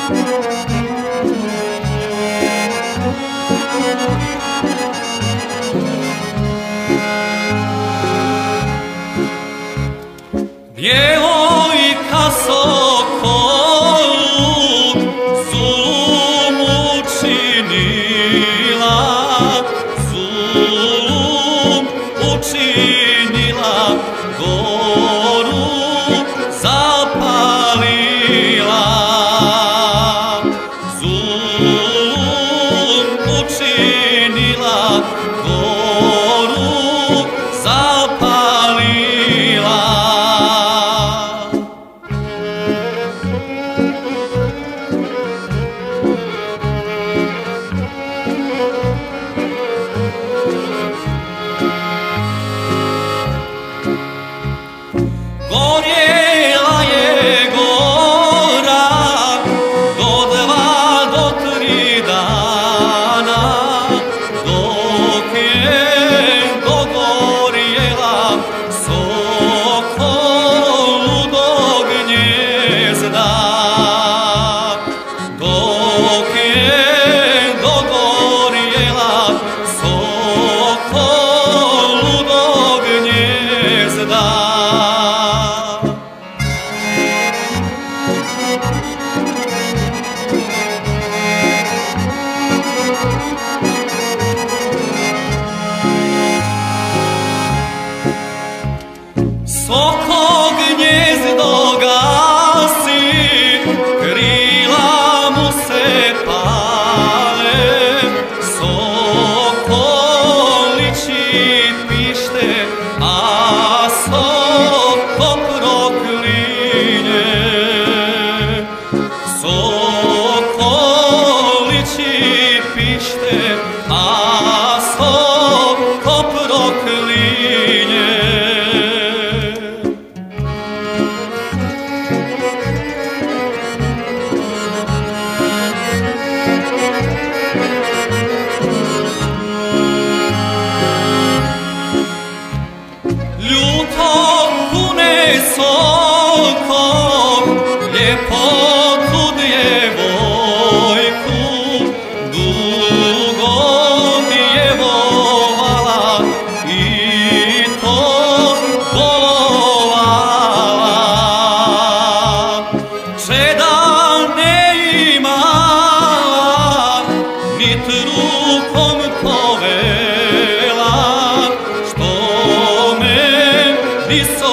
Djevojka Sokolu zulum učinila, goru zapalila. Zulum učinila, goru zapalila. Gorjela je gora do 2 do 3 dana, dok je dogorjela Sokolu do gnjezda. Dok je dogorjela Sokolu do gnjezda. Soko gnjezdo gasi, krila mu se pale, sokolići pište, a soko proklinje. Sokolići pište, a soko proklinje. Ljuto kune soko, ljepotu djevojku, dugo djevovala i to bolovala. Čeda ne imala, nit rukom povela, što me ni